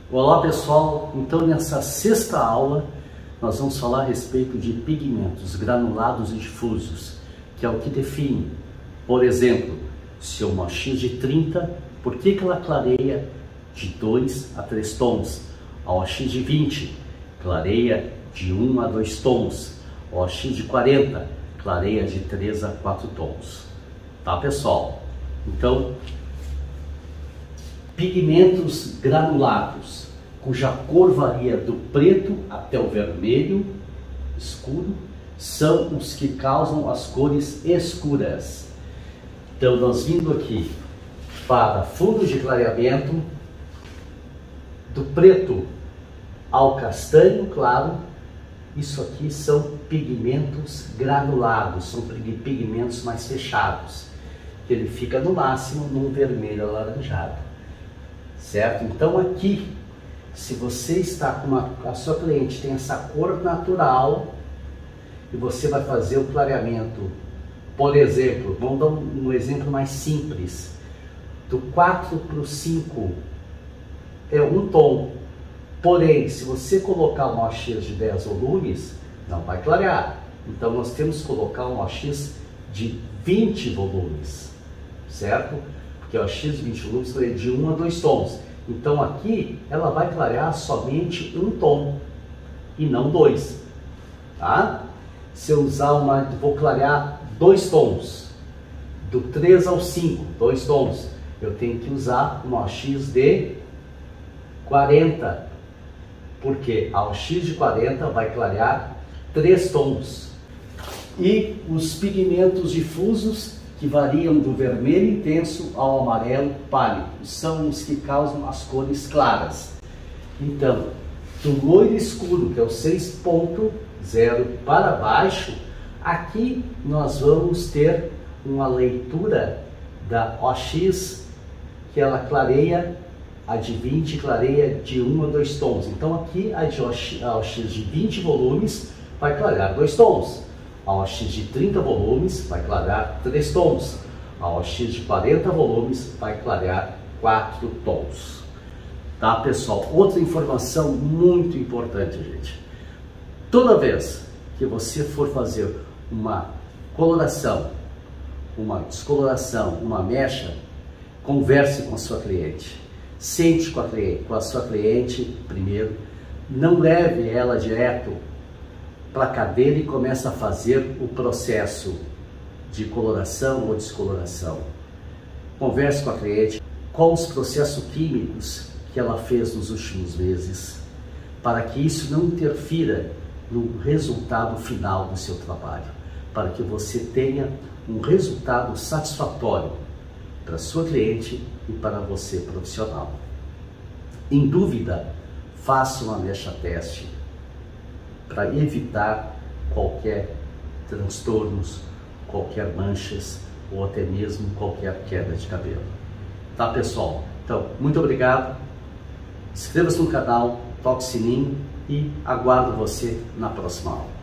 Olá pessoal, então nessa sexta aula nós vamos falar a respeito de pigmentos granulados e difusos, que é o que define, por exemplo, se uma OX de 30, por que ela clareia de 2 a 3 tons? A OX de 20 clareia de 1 a 2 tons, a OX de 40 clareia de 3 a 4 tons. Tá pessoal? Então, pigmentos granulados, cuja cor varia do preto até o vermelho escuro, são os que causam as cores escuras. Então, nós vindo aqui para fundo de clareamento, do preto ao castanho claro, isso aqui são pigmentos granulados, são pigmentos mais fechados, que ele fica no máximo num vermelho alaranjado, certo? Então aqui, se você está com a sua cliente tem essa cor natural e você vai fazer o clareamento, por exemplo, vamos dar um exemplo mais simples, do 4 para o 5 é um tom, porém se você colocar uma OX de 10 volumes, não vai clarear, então nós temos que colocar uma OX de 20 volumes, certo? Porque a OX de 20 volumes é de 1 a 2 tons. Então aqui ela vai clarear somente um tom e não 2, tá? Se eu usar vou clarear 2 tons, do 3 ao 5, 2 tons, eu tenho que usar uma OX de 40, porque a OX de 40 vai clarear 3 tons. E os pigmentos difusos, que variam do vermelho intenso ao amarelo pálido, são os que causam as cores claras. Então, do loiro escuro, que é o 6.0 para baixo, aqui nós vamos ter uma leitura da OX, que ela clareia, a de 20 clareia de 1 a 2 tons. Então aqui a OX de 20 volumes vai clarear 2 tons. A OX de 30 volumes vai clarear 3 tons. A OX de 40 volumes vai clarear 4 tons. Tá, pessoal? Outra informação muito importante, gente. Toda vez que você for fazer uma coloração, uma descoloração, uma mecha, converse com a sua cliente. Sente com a sua cliente primeiro. Não leve ela direto para a cadeira e começa a fazer o processo de coloração ou descoloração. Converse com a cliente quais os processos químicos que ela fez nos últimos meses, para que isso não interfira no resultado final do seu trabalho, para que você tenha um resultado satisfatório para a sua cliente e para você profissional. Em dúvida, faça uma mecha teste para evitar qualquer transtornos, qualquer manchas ou até mesmo qualquer queda de cabelo. Tá, pessoal? Então, muito obrigado. Inscreva-se no canal, toque o sininho e aguardo você na próxima aula.